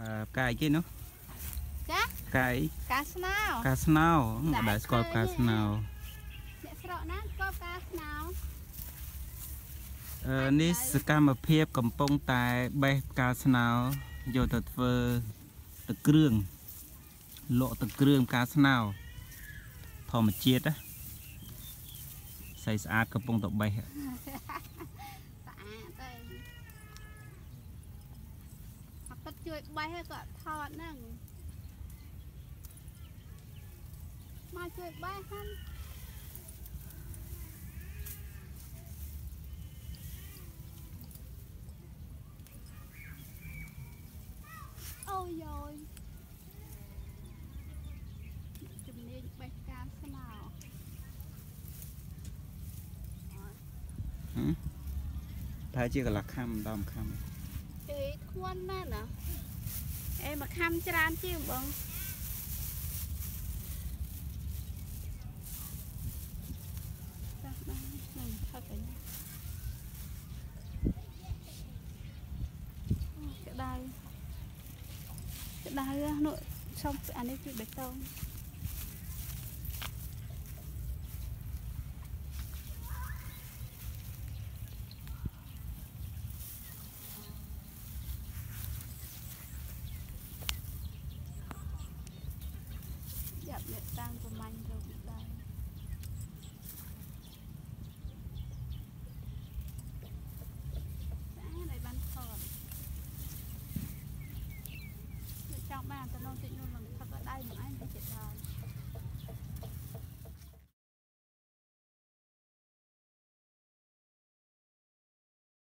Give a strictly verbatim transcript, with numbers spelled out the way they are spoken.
cài kia nó cá cài cá snow cá snow đại scorp cá snow ní sự cam mà phê cầm pông tại bay cá snow vô thật vơ từ kêu lộ từ kêu cá snow thò một chiết á xây sát cầm pông tập bay ជួយបាយហើយក៏ថតហ្នឹងមកជួយបាយហ្នឹងអូយយជំនាញបេះកាមស្នោถ้าเชื่อกับหลักคำดอมคำเอ้ทวนนั่นนะเอ้มาคำจานจิ้มบังcái đai cái đai nội xong anh ấy chịu bê tông dập lại tăng của mình